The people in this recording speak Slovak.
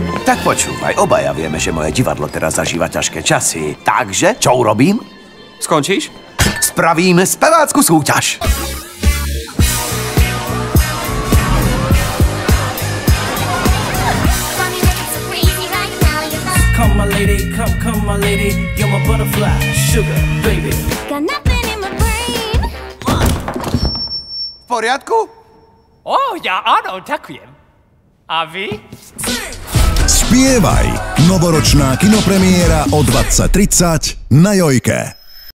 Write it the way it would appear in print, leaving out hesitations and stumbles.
Tak počúvaj, obaja vieme, že moje divadlo teraz zažíva ťažké časy. Takže, čo urobím? Skončíš? Spravím spevácku súťaž. Come my lady, come my lady, you're my butterfly, sugar, baby. Got nothing in my brain. V poriadku? Ja áno, ďakujem. A vy? Spievaj! Novoročná kinopremiéra o 20:30 na Jojke.